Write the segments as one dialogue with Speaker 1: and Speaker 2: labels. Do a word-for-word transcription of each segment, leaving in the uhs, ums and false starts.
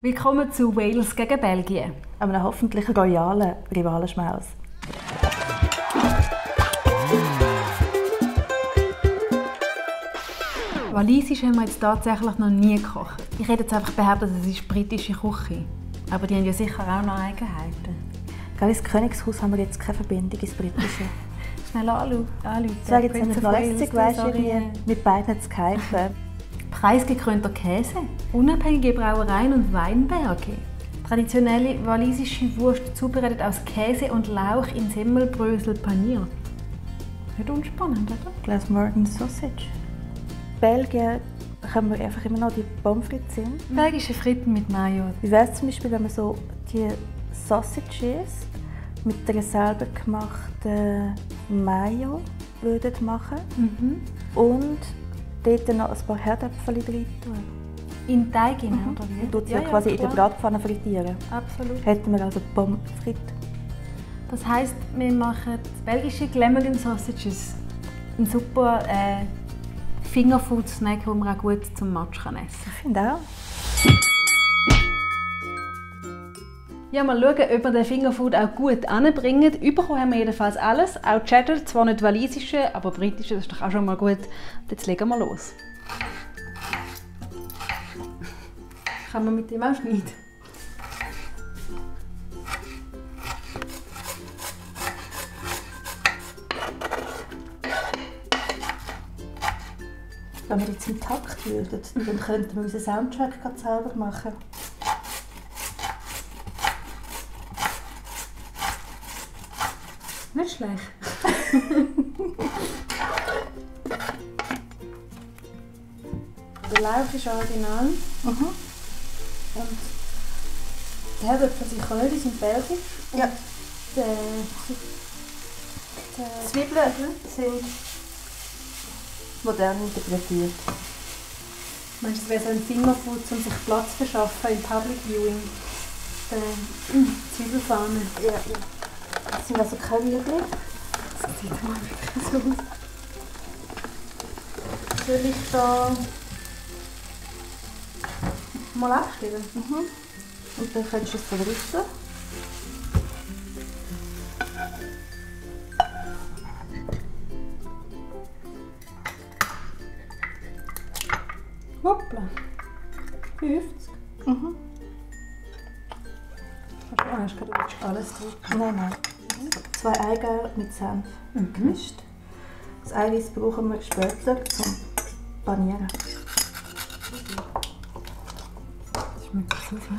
Speaker 1: Willkommen zu Wales gegen Belgien.
Speaker 2: Einem hoffentlich royalen Rivalenschmaus.
Speaker 1: Walisisch haben wir jetzt tatsächlich noch nie gekocht. Ich hätte jetzt einfach behauptet, es ist britische Küche. Aber die haben ja sicher auch noch Eigenheiten.
Speaker 2: Gerade ins Königshaus haben wir jetzt keine Verbindung ins Britische.
Speaker 1: Schnell anrufen.
Speaker 2: Das wäre jetzt nämlich noch lässig, weißt du, mit beiden zu skypen.
Speaker 1: Preisgekrönter Käse, unabhängige Brauereien und Weinberge. Traditionelle walisische Wurst zubereitet aus Käse und Lauch in Semmelbrösel paniert. Nicht unspannend, oder?
Speaker 2: Glasmorgan Sausage. Belgien können wir einfach immer noch die Pommes frites sind.
Speaker 1: Belgische Fritten mit Mayo.
Speaker 2: Wie wäre es zum Beispiel, wenn man so die Sausages mit einer selber gemachten Mayo würden machen
Speaker 1: Mhm.
Speaker 2: und dort noch ein paar Herdäpfel rein tun.
Speaker 1: In Teig,
Speaker 2: Mhm.
Speaker 1: oder wie?
Speaker 2: Und tut sie ja, quasi ja, in der Bratpfanne frittieren.
Speaker 1: Absolut.
Speaker 2: Hätten wir also Pommes frites.
Speaker 1: Das heisst, wir machen belgische Glamorgan Sausages. Ein super äh, Fingerfood-Snack, den man auch gut zum Match kann essen kann.
Speaker 2: Ich finde auch.
Speaker 1: Ja, mal schauen, ob wir den Fingerfood auch gut anbringen. Bekommen haben wir jedenfalls alles. Auch Cheddar, zwar nicht walisische, aber britische, das ist doch auch schon mal gut. Und jetzt legen wir los. Kann man mit dem auch schneiden?
Speaker 2: Wenn wir jetzt im Takt würden, dann könnten wir unseren Soundtrack gerade selber machen.
Speaker 1: Nicht schlecht. Der Lauch ist original.
Speaker 2: Mhm.
Speaker 1: Und die Herdöpfel sind Köln, die sind belgisch.
Speaker 2: Ja.
Speaker 1: Die, die
Speaker 2: Zwiebeln sind modern interpretiert.
Speaker 1: Meinst du, das wäre so ein Fingerfood, um sich Platz zu verschaffen im Public Viewing? Die mm, Zwiebelfahne.
Speaker 2: Ja, ja. Das sind also keine Rüebli.
Speaker 1: Das sieht mal wirklich so aus.
Speaker 2: Soll ich da
Speaker 1: Mal abstellen?
Speaker 2: Mhm. Und dann kannst du es so rüsten.
Speaker 1: Hoppla. fünfzig.
Speaker 2: Mhm.
Speaker 1: Ah, hast du gerade alles drin?
Speaker 2: Nein, nein. Zwei Eigelb mit Senf
Speaker 1: Mhm.
Speaker 2: gemischt. Das Eiweiß brauchen wir später zum Panieren.
Speaker 1: Das schmeckt so viel.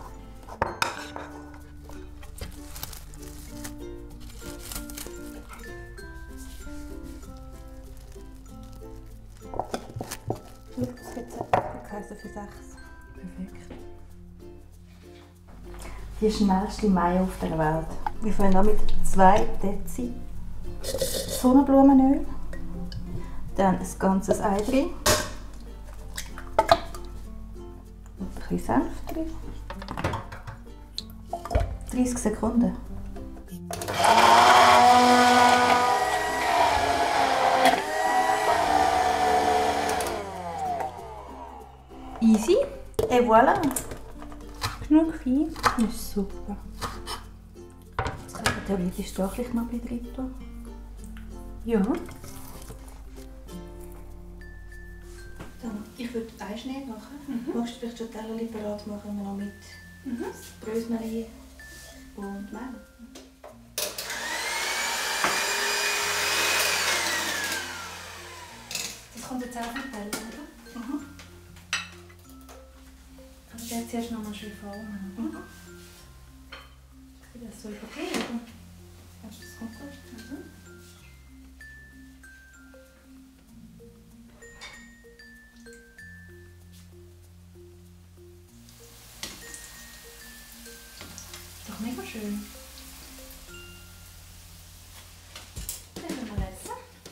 Speaker 2: Das Rezept heisst für sechs.
Speaker 1: Perfekt.
Speaker 2: Die schnellste Mayo auf der Welt. Wir fangen an mit zwei Dezi Sonnenblumenöl. Dann ein ganzes Ei drin. Und ein bisschen Senf drin. dreißig Sekunden.
Speaker 1: Easy.
Speaker 2: Et voilà!
Speaker 1: Genug fein.
Speaker 2: Das ist super. Jetzt können wir theoretisch doch noch ein bisschen drin tun.
Speaker 1: Ja.
Speaker 2: Dann, ich würde Eischnee machen. Mhm. Magst du vielleicht schon Teller parat machen, noch mit mhm. Brösmeli und Mehl?
Speaker 1: Das kommt jetzt auch vom Teller, oder?
Speaker 2: Mhm.
Speaker 1: Also jetzt zuerst noch mal schön formen.
Speaker 2: Mhm.
Speaker 1: Ich will das so übergeben. Kannst du das gut? Mhm. Ist doch mega schön. Dann können wir essen.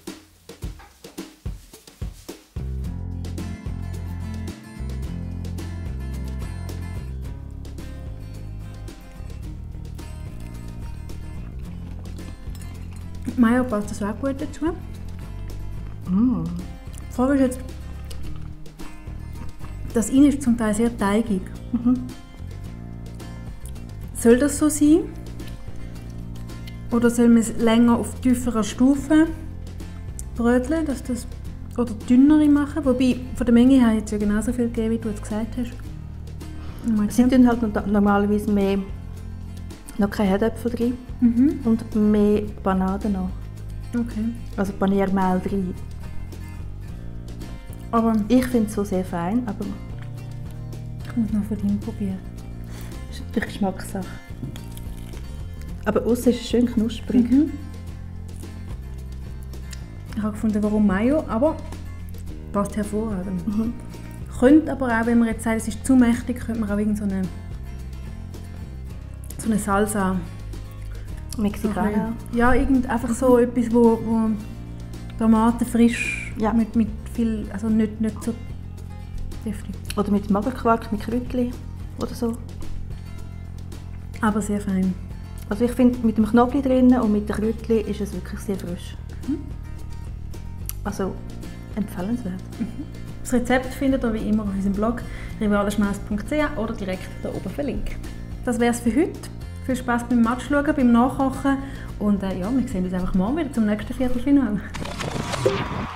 Speaker 1: Mayo passt das auch gut dazu.
Speaker 2: Mm.
Speaker 1: Die Frage ist jetzt, das Innen ist zum Teil sehr teigig.
Speaker 2: Mhm.
Speaker 1: Soll das so sein? Oder soll man es länger auf tieferer Stufe bröteln, dass das, oder dünnere machen? Wobei, von der Menge her hat es ja genauso viel gegeben, wie du jetzt gesagt hast.
Speaker 2: Sie tun halt normalerweise mehr, noch keine Herdöpfel drin
Speaker 1: Mhm.
Speaker 2: und mehr Bananen noch.
Speaker 1: Okay.
Speaker 2: Also Paniermehl drin.
Speaker 1: Aber
Speaker 2: Ich finde es so sehr fein, aber
Speaker 1: ich muss noch von dir probieren.
Speaker 2: das ist natürlich Geschmackssache. Aber außen ist es schön knusprig.
Speaker 1: Mhm. Ich habe gefunden, warum Mayo, aber passt hervorragend.
Speaker 2: Mhm.
Speaker 1: Könnte aber auch, wenn man jetzt sagt, es ist zu mächtig, könnte man auch irgend so eine, so eine Salsa.
Speaker 2: Mexikaner.
Speaker 1: Ja, irgend, einfach so etwas, wo, wo Tomaten frisch
Speaker 2: Ja.
Speaker 1: mit, mit viel, also nicht, nicht so deftig.
Speaker 2: Oder mit Magerquark, mit Kräutchen oder so.
Speaker 1: Aber sehr fein.
Speaker 2: Also ich finde, mit dem Knoblauch drin und mit den Kräutchen ist es wirklich sehr frisch.
Speaker 1: Mhm.
Speaker 2: Also empfehlenswert.
Speaker 1: Das Rezept findet ihr wie immer auf unserem Blog rivalschmaus punkt c h oder direkt hier oben verlinkt. Das wäre es für heute. Viel Spaß beim Matchschauen, beim Nachkochen und äh, ja, wir sehen uns einfach morgen wieder zum nächsten Viertelfinale.